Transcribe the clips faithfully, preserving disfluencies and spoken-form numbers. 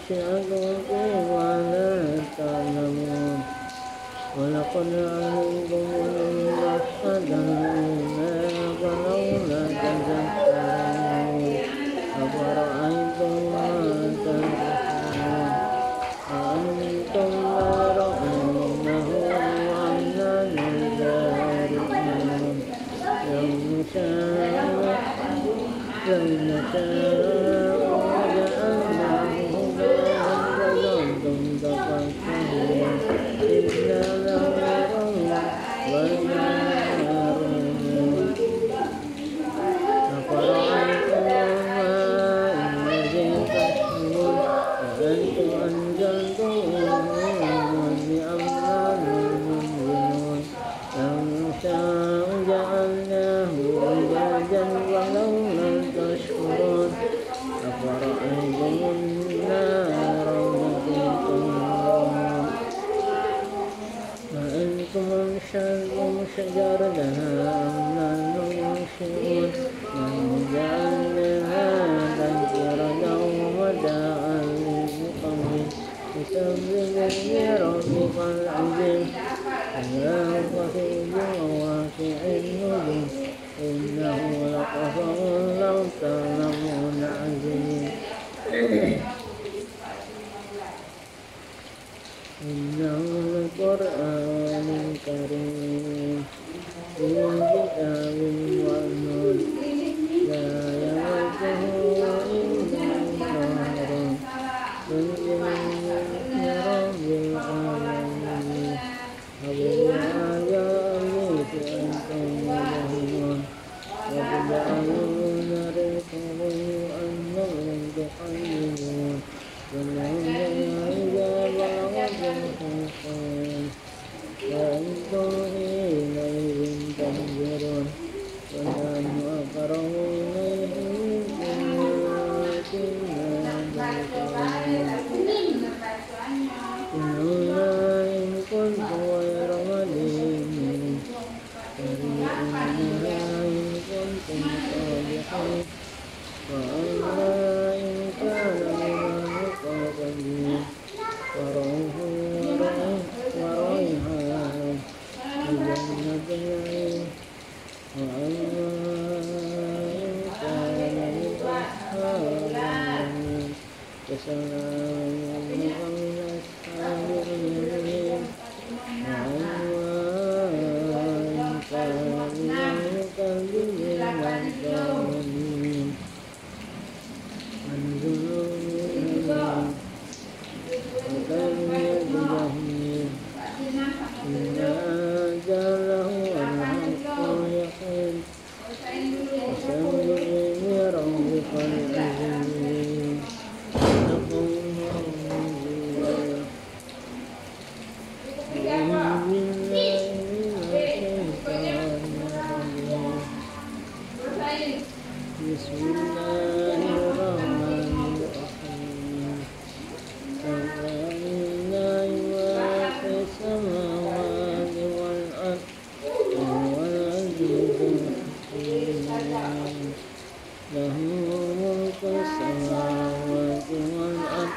أنشأكم ولا تعلمون ولقد علمتم النشأة الأولى فلولا تذكرون أفرأيتم ما تنحرون أأنتم ترونه أم نحن الزارعون لو نشاء لو نشاء وجعلناه هدى لظلتم تفكرون إلا لو يرون والنارون أفرأيتم الماء الذي تشربون أأنتم أنزلتموه من المزن أم نحن المنزلون لو نشاء جعلناه أجاجا ولولا تشكرون أفرأيتم النار التي تورون أأنتم أنشأتم شجرتها أم نحن المنشئون نحن جعلناها تذكرة ومتاعا للمقوين لتنذر بربك العظيم ولا خفيف وواقع النجوم إنه لقسم لو تعلمون عظيم إنه لقرآن كريم في كتاب مكنون لا يمسه إلا المطهرون تنزيل من رب العالمين وبالآيات أنتم مدهنون وتجعلون رزقكم أنكم تقيمون ولهم إذا بلغتم الحلقوم وأنتم إليه تنظرون ونحن أقرب إليه منكم إن الله إن كنت غير مدين فريئونها إن كنتم صادقين وأما إن كان من المقربين فروح وريحان بجنة نعيم وأما إن كان من أصحاب اليمين فسلام من أصحاب اليمين وأما إن كان من المكذبين الضالين فانظروا إليهم وكيف يجزون إن أجله الحق يقين فسبح بربك العظيم بسم الله الرحمن الرحيم سبح لله ما في السماوات والأرض وهو العزيز الحكيم له ملك السماوات والأرض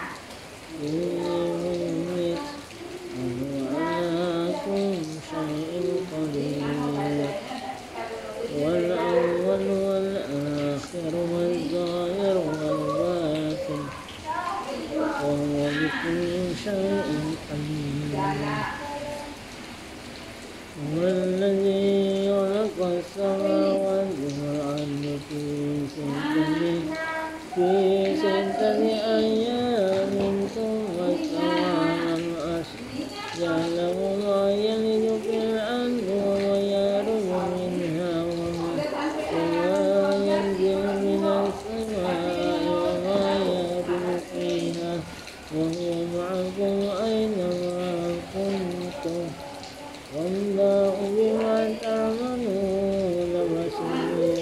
يميت وهو على كل شيء قدير والأول والآخر والظاهر والباطن وهو بكل شيء عليم هو الذي خلق السماوات والأرض في ستة في ستة أيام ثم استوى على العرش يعلم ما يلج في الأرض وما يخرج منها وما ينزل من السماء وما يعرج فيها وهو معكم أينما كنتم والله بما تعملون بصير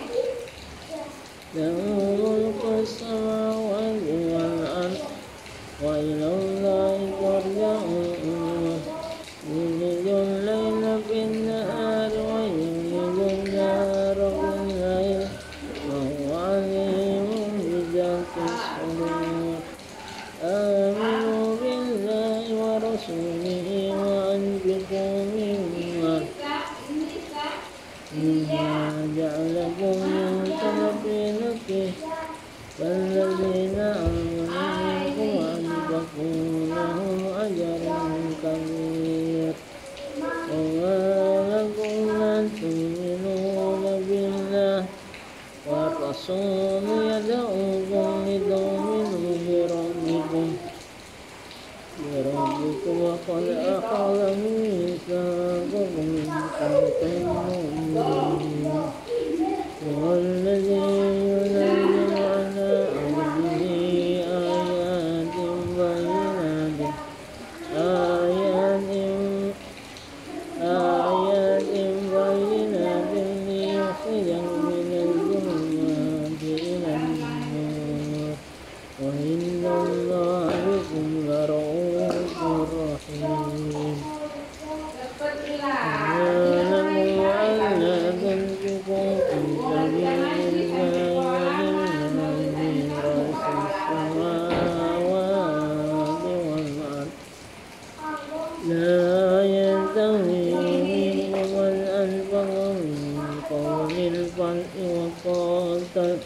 له ملك السماوات والأرض وإلى الله ترجع الأمور يولج الليل في النهار ويولج النهار في الليل وهو عليم بذات الصدور آمنوا بالله ورسوله وأنفقوا مما مما جعلكم مستخلفين فيه فالذين آمنوا منكم وأنفقوا لهم أجر كبير وما لكم لا تؤمنون بالله والرسول يدعوكم لتؤمنوا بربكم بربكم وقد أخذ ميثاقكم إن كنتم مؤمنين هو الذي ينزل على عبده آيات بينات آيات آيات بينات ليخرجكم من الظلمات إلى النور وإن الله بكم لرؤوف رحيم ما لكم ألا تنفقوا في سبيل الله ولله ميراث السماوات والأرض لا يستوي منكم من أنفق من قبل الفتح وقاتل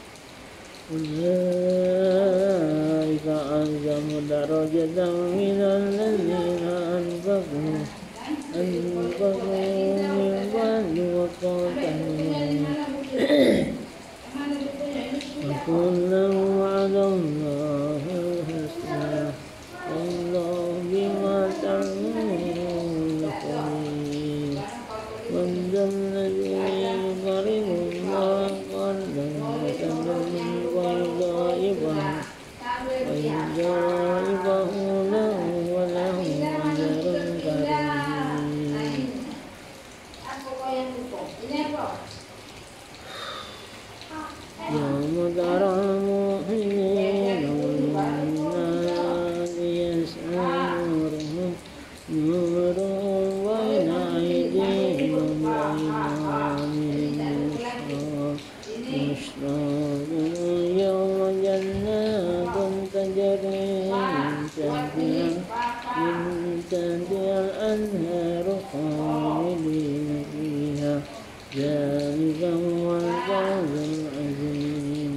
أولئك أعظم درجة من الذين أنفقوا أنفقوا من بعد وقاتلوا وكلا وعد الله الحسنى والله بما تعملون خبير من ذا الذي يقرض الله قرضا حسنا ويضاعفه ويضاعفه له وله أجر كريم يوم ترى المؤمنين والمؤمنات يسعى نورهم نورهم بين أيديهم وبأيمانهم بشراكم اليوم جنات تجري من تحتها من تحتها الأنهار خالدين فيها ذلك هو الفوز العظيم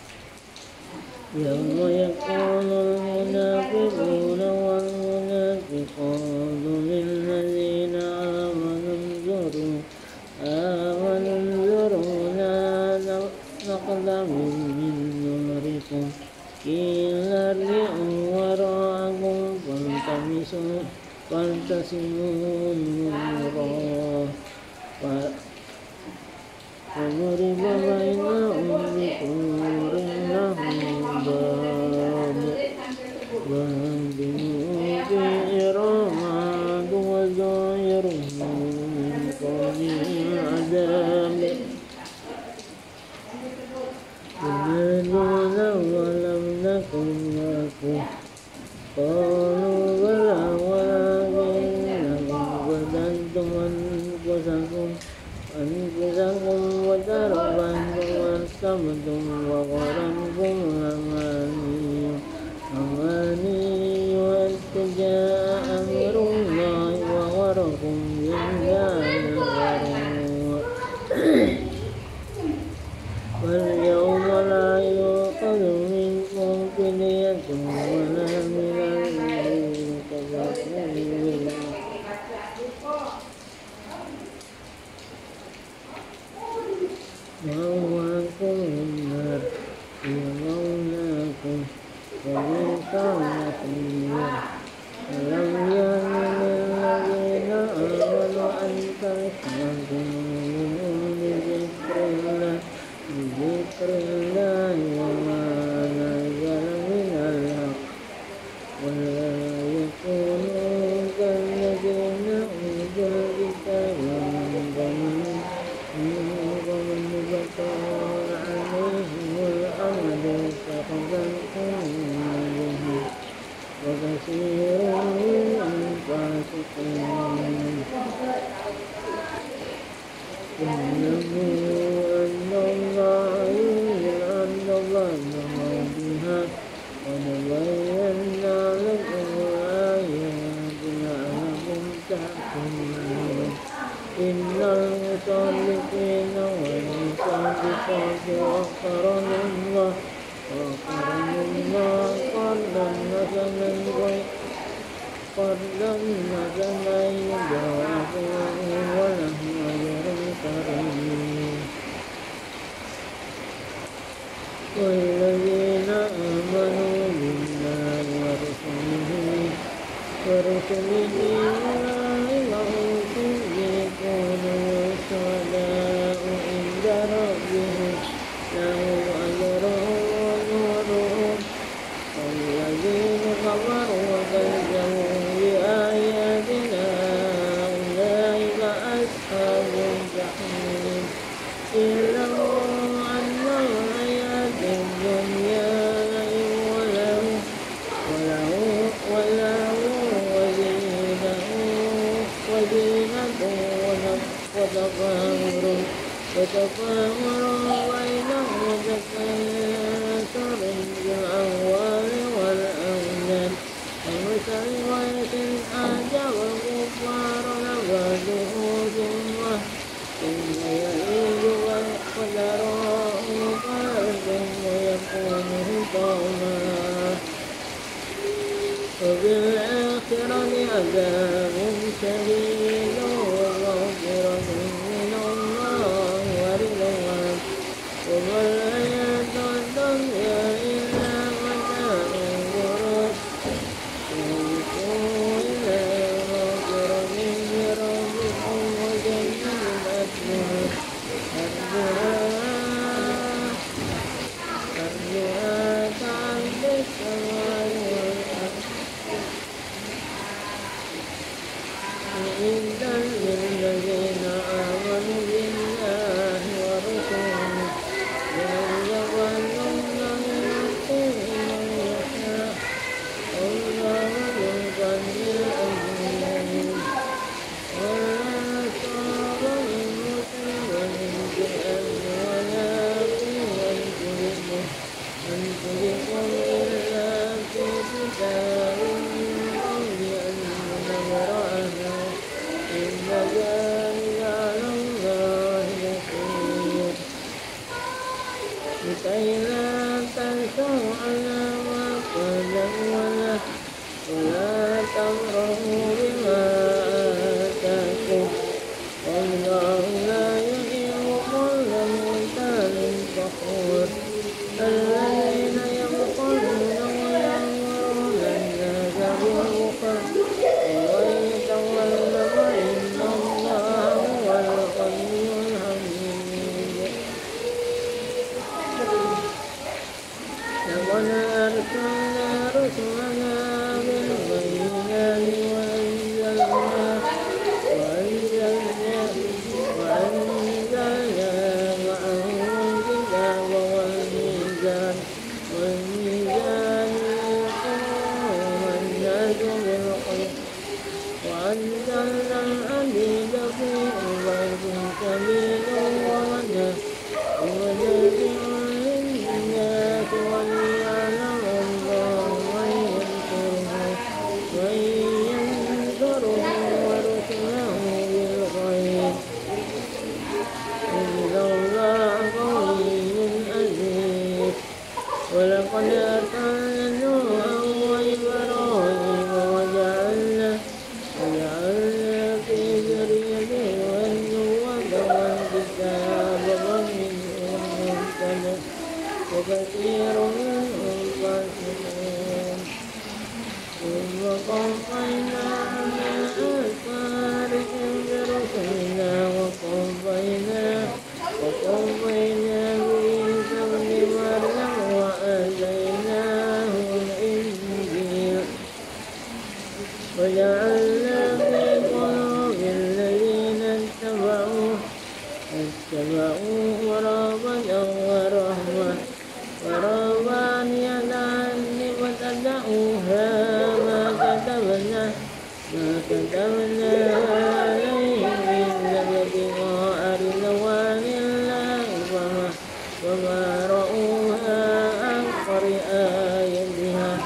يوم يقول المنافقون والمنافقات للذين آمنوا انظروا آمنوا انظرونا نقتبس من نوركم قيل ارجعوا وراءكم فالتمسوا فالتمسوا نورا فضرب بينهم بسور له باب باطنه فيه رحمة وظاهره من قبله العذاب ينادون ولم نكن معكم قالوا بلى ولكنكم فتنتم أنفسكم أنفسكم وتربصتم وارتبتم وغرتكم الأماني أماني حتى جاء أمر الله وغركم بالله الغرور فاليوم لا يؤخذ منكم فدية ولا من الذين كفروا مأواكم النار هي مولاكم وبئس المصير ألم يأن للذين آمنوا أن تخشع قلوبهم لذكر الله بذكر الله وما نزل من الحق بينا لكم الآيات لعلكم تعقلون إن المصدقين والمصدقات وأقرضوا الله وأقرضوا الله قرضا حسنا قرضا حسنا يضاعف لهم ولهم أجر كريم والذين آمنوا بالله ورسله ورسله أولئك هم الصديقون والشهداء عند ربهم لهم أجرهم ونورهم والذين كفروا وكذبوا بآياتنا أولئك أصحاب الجحيم اعلموا أن الحياة الدنيا لعب وله وله وزينة وزينة وتفاخر وتفاخر بينهم وتكاثر بالأموال والأولاد كمثل غيث أعجب الكفار نباته ثم ثم يهيج وتراه مصفرا ويكون حطاما وبالآخرة عذاب شديد ومغفرة من الله ورضوان وما الحياة الدنيا إلا متاع الغرور وانظروا إلى مغفرة من ربكم وجنة أرضها أرضها كعرض السماء والأرض أعدت للذين آمنوا بالله ورسله ليتولون من من يشاء والله ذو الفضل العظيم ولا أصاب من مصيبة في الأرض ولا في أنفسكم أنفسكم إلا في كتاب من قبل أن نبرأها إن ذلك على الله يسير لكي لا تأسوا على ما فاتكم ولا ولا تفرحوا بما آتاكم والله لا يحب كل مختال فخور الذين يبخلون ويأمرون الناس بالبخل ومن يتول فإن الله هو الغني الحميد لقد أرسلنا رسلنا بالبينات وأنزلنا وأنزلنا وأنزلنا معهم الكتاب والميزان والميزان ليقوم الناس بالقسط وأنزلنا الحديد فيه بأس شديد ومنافع للناس وليعلم الله من ينصره من ينصره ورسله بالغيب إن الله قوي عزيز ولقد أرسلنا نوحا وإبراهيم وجعلنا وجعلنا في ذريتهما النبوة والكتاب ومنهم مهتد وكثير منهم فاسقون ثم قفينا على آثارهم برسلنا وقفينا وقفينا بعيسى ابن مريم وآتيناه الإنجيل وجعلنا في قلوب الذين اتبعوه اتبعوه رهبة ورهبة ورهبانية ابتدعوها ما كتبنا ما كتبنا عليهم إلا ابتغاء رضوان الله وما وما رأوها حق رعايتها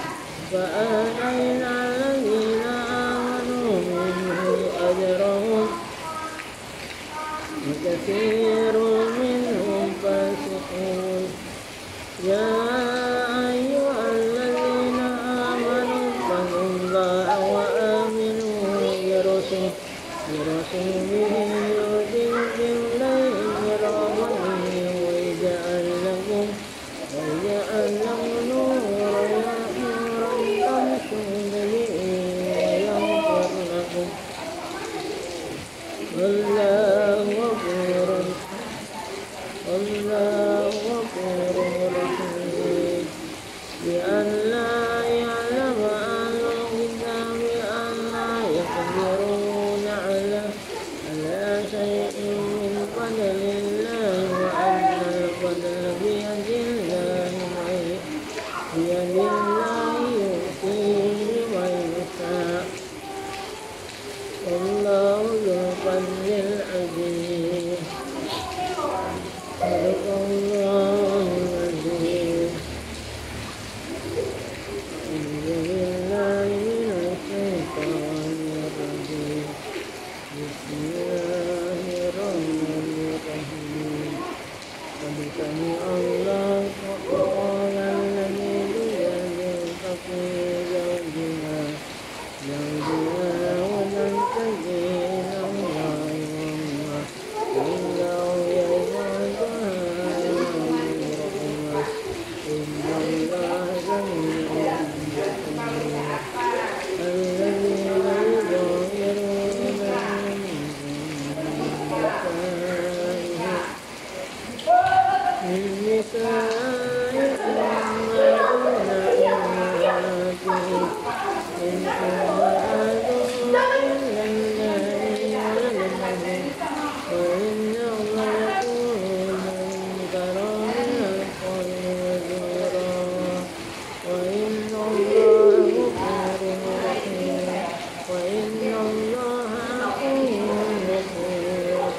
ألا يعلم أهل الكتاب ألا يقدرون على على شيء من فضل الله وأن الفضل بيد الله بيد الله يؤتيه من يشاء والله ذو الفضل العظيم. صدق الله العظيم. أعوذ بالله من الشيطان الرجيم. بسم الله الرحمن الرحيم. قد سمع الله قول الذي يجادلك في زوجها زوجها وتبتغي إلى الله وهو والله يبعثها يوم القيامة إن الله سميع بصير. الذين يظاهرون من نسائهم ما دون أمهاتهم إن أمهاتهم إلا اللائي ولدنهم وإن الله يقولون منكرا من القول وزورا وإن الله غفور رحيم وإن الله عفو غفور.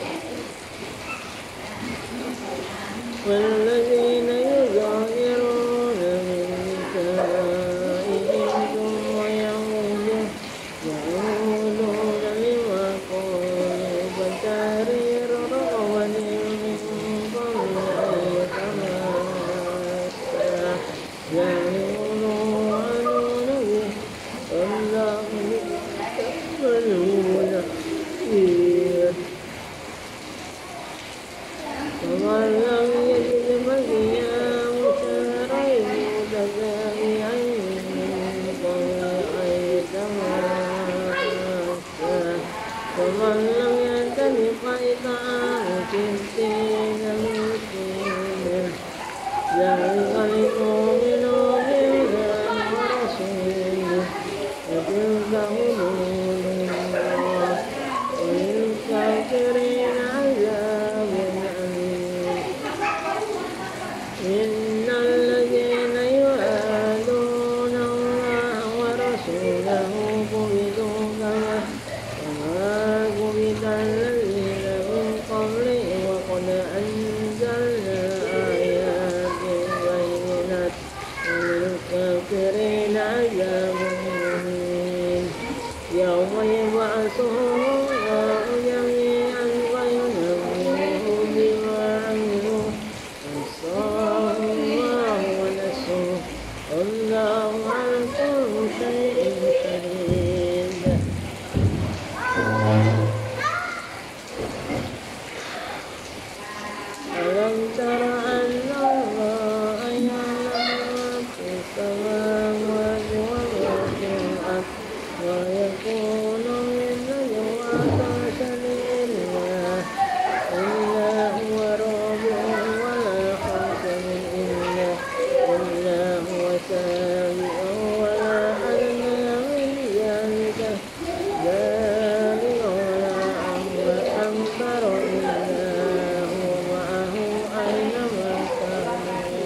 والذين يظاهرون من نسائهم ثم يعودون يعودون لما قالوا فتحرير رقبة من قبل أن يتماسا ذلك توعدون به والله يعملون خير. ومن لم يجد فصيام شهرين متتابعين من قبل أن يتماسا ومن لم يجد فإطعام ستين مسكينا ذلك لتؤمنوا بالله ورسوله وتلك حدود الله وللكافرين عذاب أليم. إن الذين يعادون الله ورسوله كبتوا كما كبت الذين من قبلهم وقد أنزلنا آيات بينات وللكافرين عذاب مهين. يوم يبعثهم الله جميعا فينبئهم بما عملوا أحصاه الله ونسوه والله على كل شيء شهيد. ألم تر أن الله يعلم ما في السماوات وما في الأرض ويكون من نجوى حسن إلا إلا هو رابعهم ولا خمسة إلا إلا هو سابعهم ولا أدنى من ذلك ذلك ولا أكبر إلا هو معهم أينما كانوا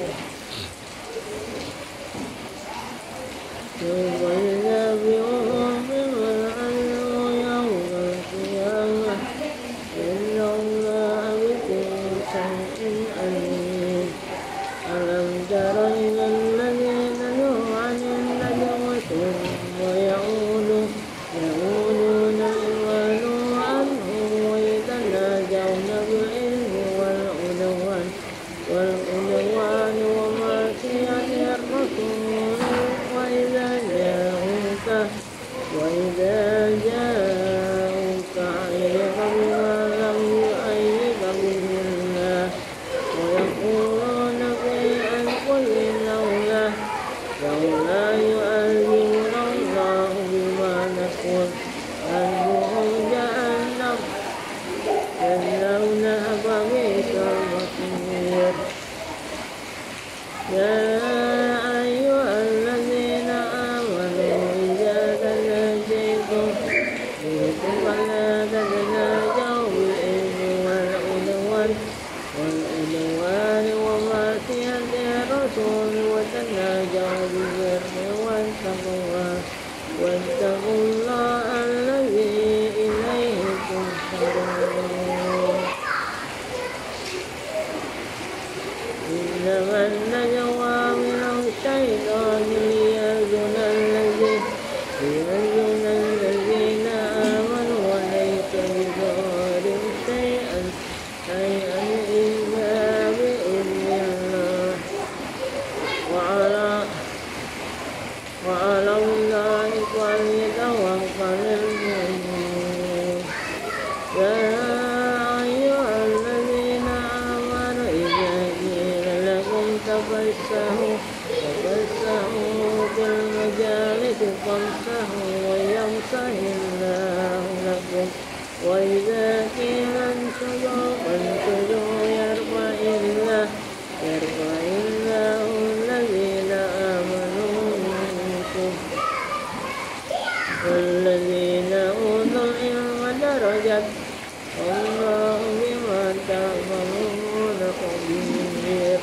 ثم ينبئهم بما عملوا يوم القيامة إن الله بكل شيء عليم. ألم تر إلى الذين نهوا عن النجوى ثم يعودون يعودون لما نهوا عنه ويتناجون بالإثم والعدوان والعدوان ومعصية الرسول وإذا جاءوك وإذا جاءوك عليك بما لم يؤيد به الله ويقولون في أنفسهم لولا لولا يؤذينا الله بما نقول حسبهم جهنم يصلونها فبئس المصير. يا أيها الذين التقوى واتقوا الله الذي إليه تحشرون إنما النجوى من الشيطان ليحزن الذين ليحزن الذين آمنوا وليس بضارهم شيئا شيئا إلا بإذن الله وعلى وعلى الله فليتوكل المؤمنون يا أيها الذين آمنوا إذا قيل لكم تفسحوا تفسحوا في المجالس فامسحوا ويمسح الله لكم وإذا قيل انشزوا فانشزوا يرفع الله يرفع الله الذين آمنوا منكم والذين أوتوا العلم درجات والله بما تعملون خبير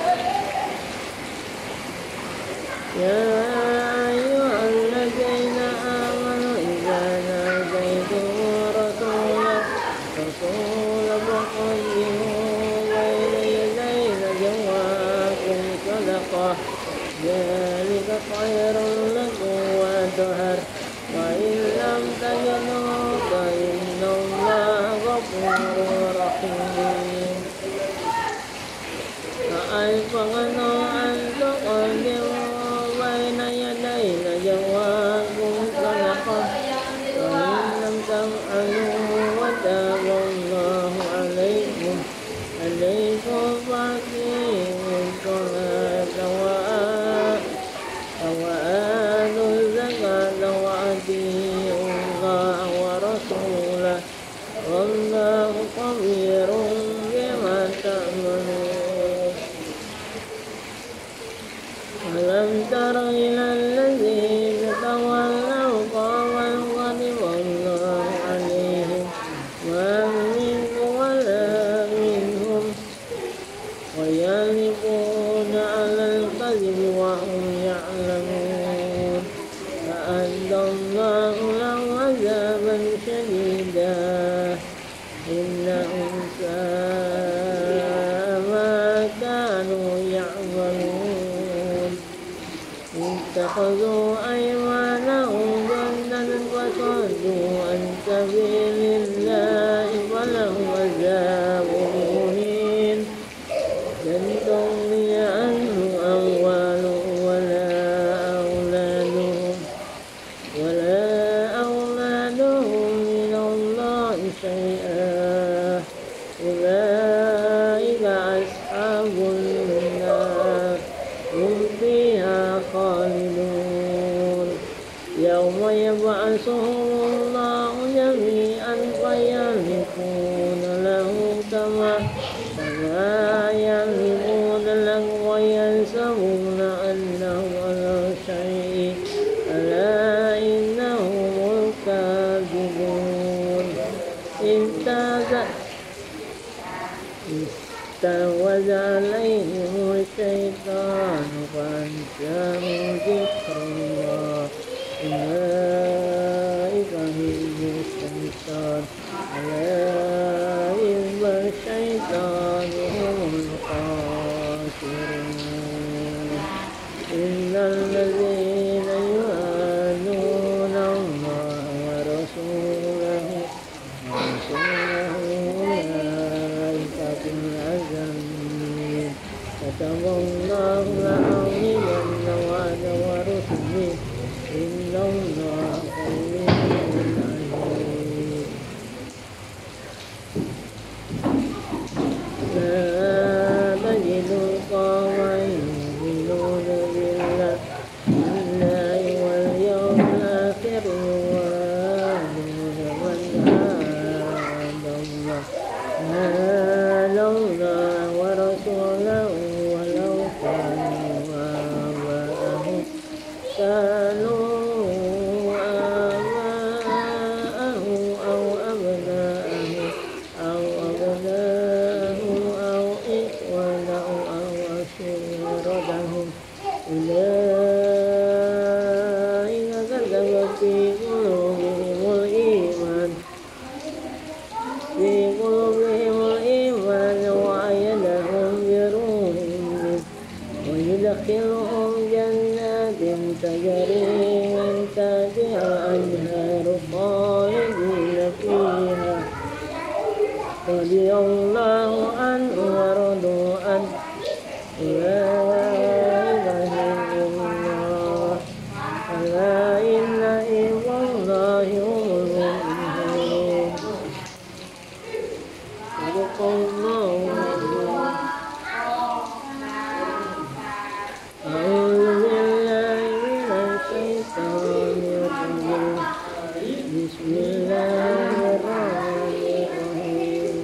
يا أيها الذين آمنوا إذا ناديتم رسولا رسولا فقدموا بين يدي نجواكم صدقة ذلك خير لكم وأطهر وإن لم تجدوا فإن الله غفور رحيم فأيقنوا أن تقدموا بين يدي نجواكم صدقة وإن لم تفعلوا وتاب الله عليكم عليكم فأقيموا الصلاة وآتوا الزكاة وأطيعوا الله ورسوله والله خبير بما تعملون ألم تر إلى الذين تولوا قوما غضب الله عليهم ما منكم ولا منهم ويحلفون على الكذب وهم يعلمون فأعد الله لهم عذابا شديدا إنهم ساء ما كانوا يعملون اتخذوا أيمانهم جنة فصدوا عن سبيل الله فلهم عذاب مهين لن تغني عنه أموالهم ولا أولادهم ولا أولادهم من الله شيئا أولئك أصحاب النار هم فيها خالدون يوم يبعثهم الله جميعا فيحلفون له كما كما يحلفون له ويحسبون أنهم على شيء ألا إنهم الكاذبون استحوذ عليهم الشيطان فأنساهم ذكر الله أولئك حزب الشيطان ألا حزب الشيطان هم الخاسرون إن الذين يعادون الله ورسوله ورسوله أولئك في الأذلين كتب الله لأغلبن وأنا ورسله إن الله قوي عليم لا تجد قوما يؤمنون بالله واليوم الآخر يوادون من حاد الله حاد الله ورسوله ولو كانوا آباءهم كانوا آباءهم أو أبناءهم أو أبناءهم أو إخوانهم أو عشيرتهم أولئك تجري من تحتها الأنهار خالدين فيها رضي الله عنه ورضوا عنه أولئك حزب الله ألا إن حزب الله هم المفلحون. صدق الله العظيم. أعوذ بالله من الشيطان الرجيم. بسم الله الرحمن الرحيم.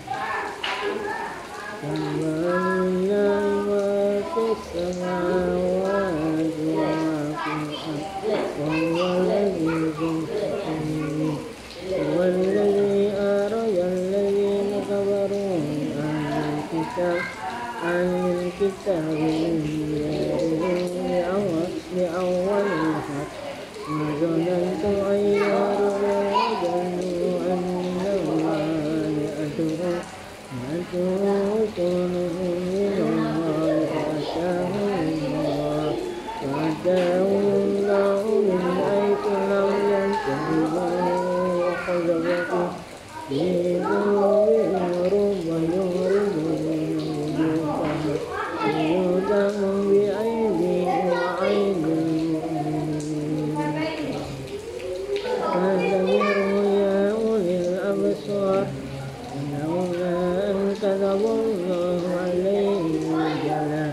سبحان ما في السماوات وما في الأرض وهو العزيز الحكيم. هو الذي أخرج الذين كفروا من أهل الكتاب أهل الكتاب من ديارهم لأول الحق ما ظننت أن يخرجوا أن الله يأتونهم من الله فأتاهم الله فأتاهم الله من حيث لم يحتسبوا وقذف في قلوبهم رعبا يخرجون بيوتهم بأيديهم وأيدي المؤمنين فاعتبروا يا أولي الأبصار لولا أن كتب الله عليهم جلاء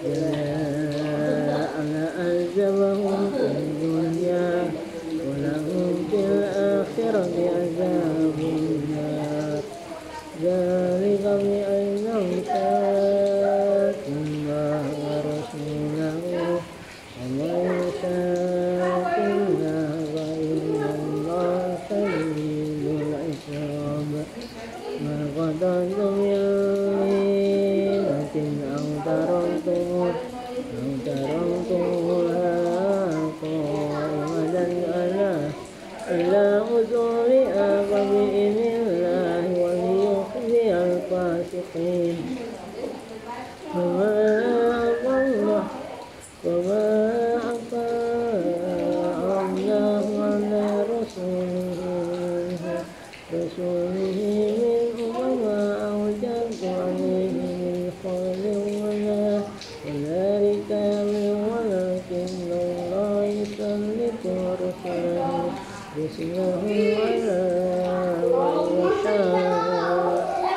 لعذبهم في الدنيا ولهم في الآخرة عذاب النار ذلك بأنهم شاقوا الله ورسوله ومن يشاق الله فإن الله شديد العقاب. ما قطعتم من لينة أو تركتموها أو تركتموها قائمة على على أصولها فبإذن الله وليخزي الفاسقين. وما أفاء وما أفاء الله على رسوله رسوله منهم وما أوجب عليه من خير ولا ولا ركاب ولكن الله يسلط رسله رسله على من يشاء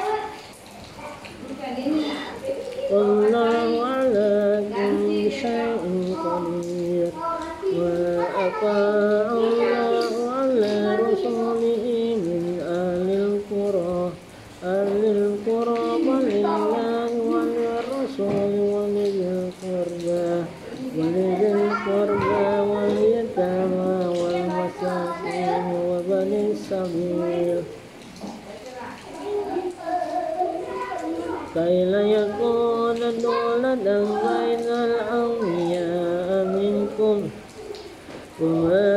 والله على كل شيء قدير. وأطاع الله على رسوله من أهل القرى أهل القرى ولله وللرسول ولذي القربى ولذي القربى واليتامى والمساكين وبني السبيل كي لا يكون دولة بين الأغنياء منكم. وما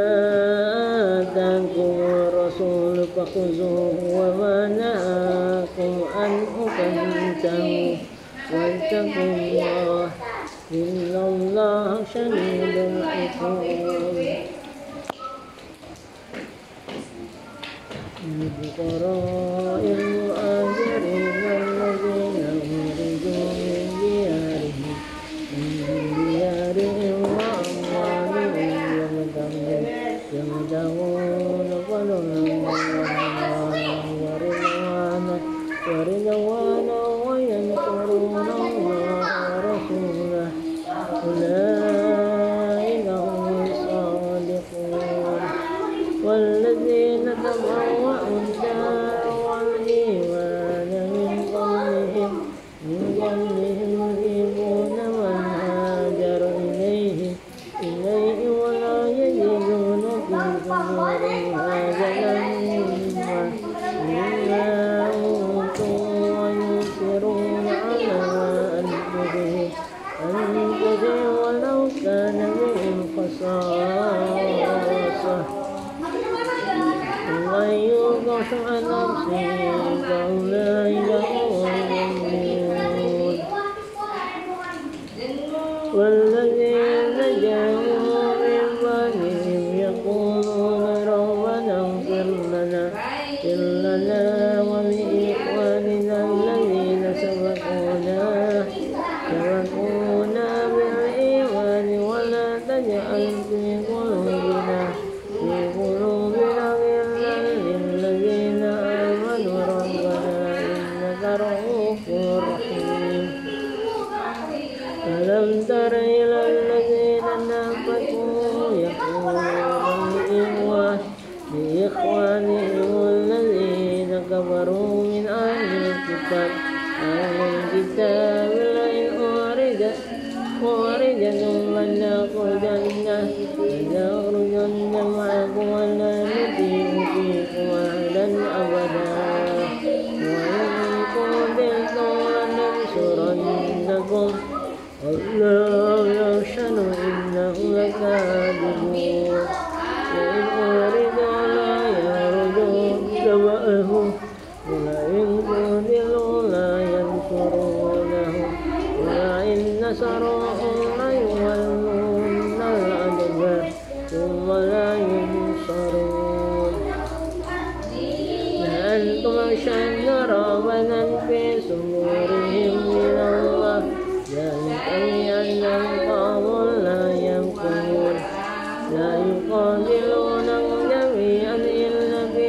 آتاكم الرسول فخذوه وما نهاكم عنه فانتهوا واتقوا الله إن الله شديد العقاب. للفقراء المهاجرين الذين أخرجوا من ديارهم من ديارهم وأموالهم يبتغون فضلا ورضوانا ورضوانا وينصرون الله ورسوله أولئك هم الصادقون. والذين تبوأوا الدار والإيمان من قبلهم من قبلهم يحبون من هاجر إليهم إليه ولا يجدون في صدورهم حاجة مما أوتوا ويؤثرون على أنفسهم أنفسهم ولو كان بهم خصاصة ومن يوق شح نفسه فأولئك هم المفلحون. والذين جاءوا واجعل في قلوبنا في قلوبنا غلا للذين آمنوا ربنا إنك رؤوف رحيم. ألم تر إلى الذين نافقوا يقولون لإخوانهم الذين كفروا من أهل الكتاب أهل الكتاب لئن أخرجتم لنخرجن لنخرجن معكم ولا نطيع فيكم أحدا أبدا وإن قتلتم لننصرنكم والله يشهد إنهم لكاذبون. وإن أردوا لا يردون سمعهم ولئن قتلوا لا ينصرونهم ولئن نصروهم ليولون الأدبار ثم لا ينصرون. لأنتم أشد رهبة في صدورهم من الله ذلك بأنهم قوم لا يفقهون. لا يقاتلونهم جميعا إلا في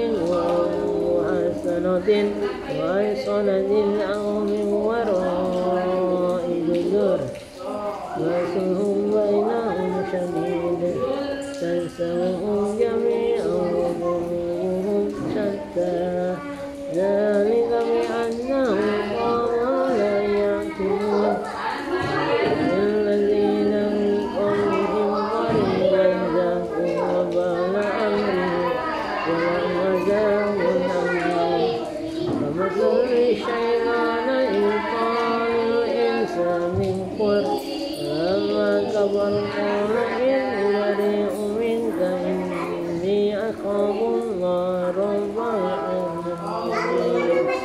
محصنة وحصنة أو من وراء جدار بأسهم بينهم شديد تحسبهم جميعا وقلوبهم شتى ذلك بأنهم قوم لا يعقلون. الذين من قبلهم قريبا ذاقوا وبال أمرهم ولهم عذاب أليم. كمثل الشيطان إذ قال للإنسان اكفر فلما كفر قال إني بريء منك إني أخاف الله رب العالمين.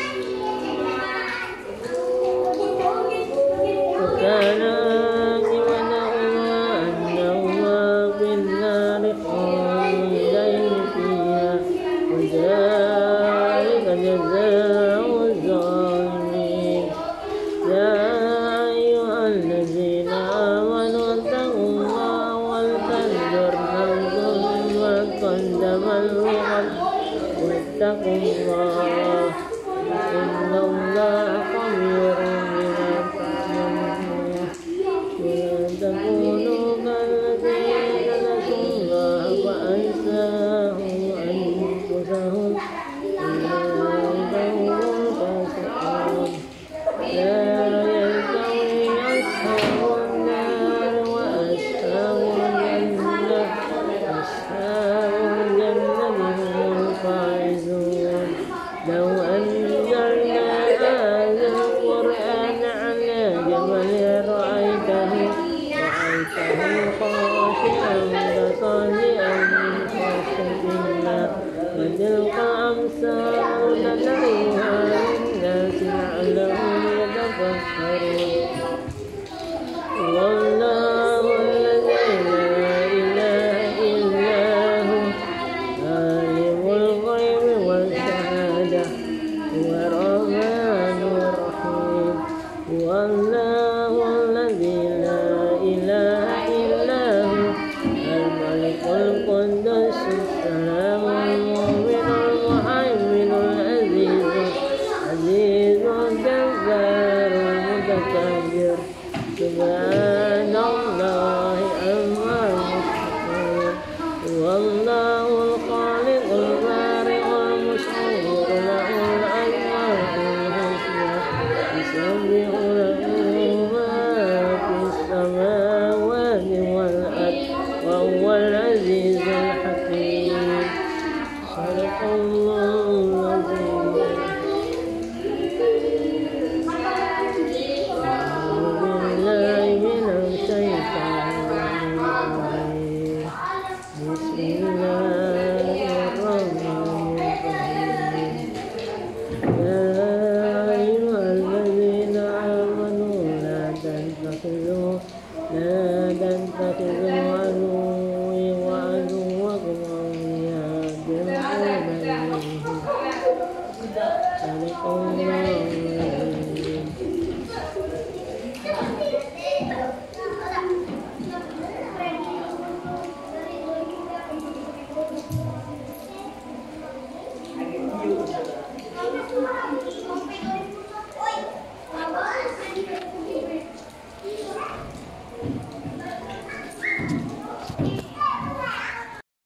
وكان عاقبتهما أنهما في النار خالدين فيها وذلك جزاء الظالمين. يا أيها الذين آمنوا اتقوا الله ولتنظر نفس ما قدمت لغد واتقوا الله إن الله خبير بما تعملون. ولا تكونوا كالذين نسوا الله فأنساهم أنفسهم أولئك هم الفاسقون. لا يستوي أصحاب النار وأصحاب الجنة أصحاب الجنة هم الفائزون. لو أنزلنا هذا القرآن على جبل رأيته رأيته خاشعا متصدعا من خشية الله. وتلك أمثال نضربها للناس لعلهم يتفكرون. والله الذي لا إله إلا هو عالم الغيب والشهادة هو الرحمن الرحيم. والله الذي لا إله إلا هو الملك القدوس السلام المؤمن المهيمن العزيز العزيز الجبار المتكبر. سبحان الله عما يشركون. والله الخالق البارئ المصور له الأسماء الحسنى يسبح له ما في السماوات والأرض وهو العزيز الحكيم. صدق الله العظيم. أعوذ بالله من الشيطان الرجيم. بسم الله الرحمن الرحيم. يا أيها الذين آمنوا لا تتخذوا لا تتخذوا عدوي وعدوكم أولياء تلقون إليهم. صدق الله العظيم. you.